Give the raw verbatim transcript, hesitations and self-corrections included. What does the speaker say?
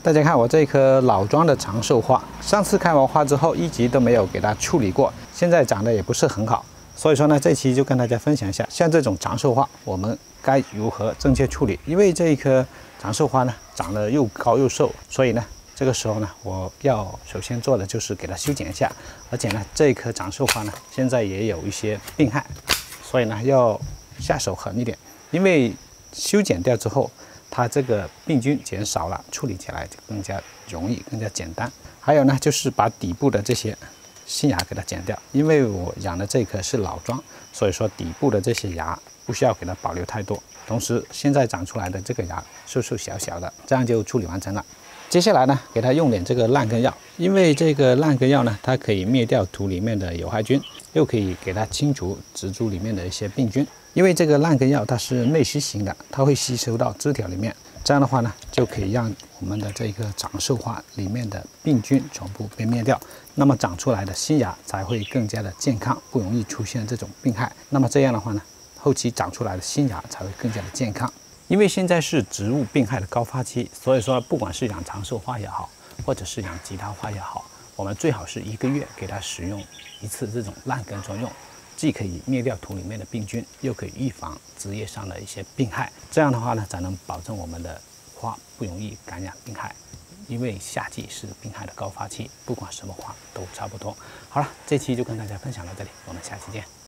大家看我这棵老桩的长寿花，上次开完花之后一直都没有给它处理过，现在长得也不是很好。所以说呢，这期就跟大家分享一下，像这种长寿花，我们该如何正确处理？因为这一棵长寿花呢，长得又高又瘦，所以呢，这个时候呢，我要首先做的就是给它修剪一下。而且呢，这一棵长寿花呢，现在也有一些病害，所以呢，要下手狠一点，因为修剪掉之后，它这个病菌减少了，处理起来就更加容易，更加简单。还有呢，就是把底部的这些新芽给它剪掉，因为我养的这棵是老桩，所以说底部的这些芽不需要给它保留太多。同时，现在长出来的这个芽瘦瘦小小的，这样就处理完成了。接下来呢，给它用点这个烂根药，因为这个烂根药呢，它可以灭掉土里面的有害菌，又可以给它清除植株里面的一些病菌。因为这个烂根药它是内吸型的，它会吸收到枝条里面，这样的话呢，就可以让我们的这个长寿花里面的病菌全部被灭掉，那么长出来的新芽才会更加的健康，不容易出现这种病害。那么这样的话呢，后期长出来的新芽才会更加的健康。因为现在是植物病害的高发期，所以说不管是养长寿花也好，或者是养其他花也好，我们最好是一个月给它使用一次这种烂根专用。既可以灭掉土里面的病菌，又可以预防枝叶上的一些病害。这样的话呢，才能保证我们的花不容易感染病害。因为夏季是病害的高发期，不管什么花都差不多。好了，这期就跟大家分享到这里，我们下期见。